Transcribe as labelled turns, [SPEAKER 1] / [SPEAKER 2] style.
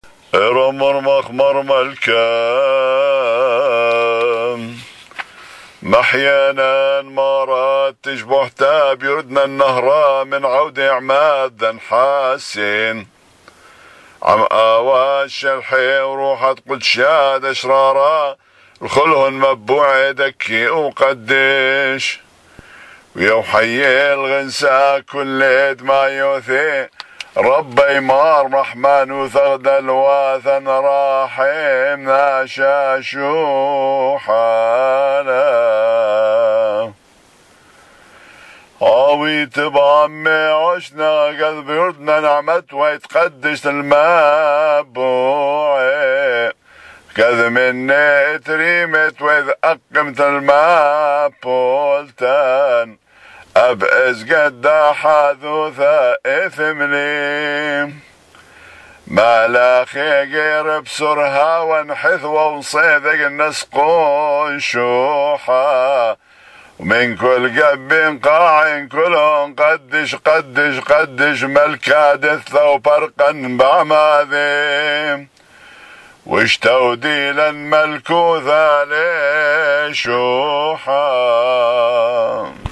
[SPEAKER 1] رمر مخمر ملكان محيانا مرات تشبه تاب يردنا النهر من عود عماد ذن حاسين عم اواش الحي وروحت قدشاد اشرارا الخلهن مبوع دكي وقدش ويوحي الغنسا كل يد ما يوثي ربي مار رحمن وثغد الواثن راحم ناشا شوحانا عوي تبعمي عشنا قلب يردنا نعمت ويتقدس المابوعي كذ مني تريمت وإذ أقمت المابولتان أبئس قد حاذوثا إثمني ما لا خير بسرها وانحث وصيدق النسقون شوحا ومن كل قب قاع كلهم قدش ملكادث وبرقا بعماذي وش توديلا ملكوثا لشوحا